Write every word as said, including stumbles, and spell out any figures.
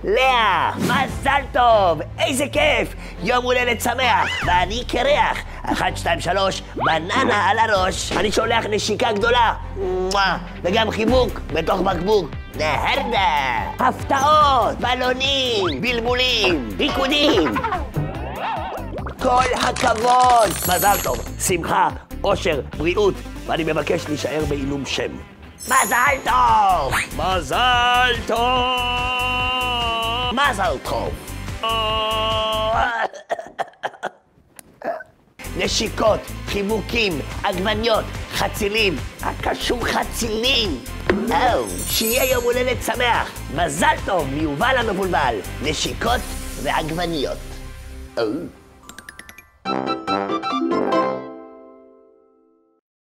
לאה, מזל טוב, איזה כיף, יום הולדת שמח, ואני קרח. אחת, שתיים, שלוש, בננה על הראש. אני שולח נשיקה גדולה, וגם חיבוק בתוך בקבוק. נהרדה, הפתעות, בלונים, בלבולים, ריקודים. כל הכבוד, מזל טוב, שמחה, אושר, בריאות, ואני מבקש להישאר בעילום שם. מזל טוב! מזל טוב! מזל טוב! נשיקות, חיבוקים, עגבניות, חצילים, הקשור חצילים. או, שיהיה יום הולדת שמח. מזל טוב מיובל המבולבל. נשיקות ועגבניות. או.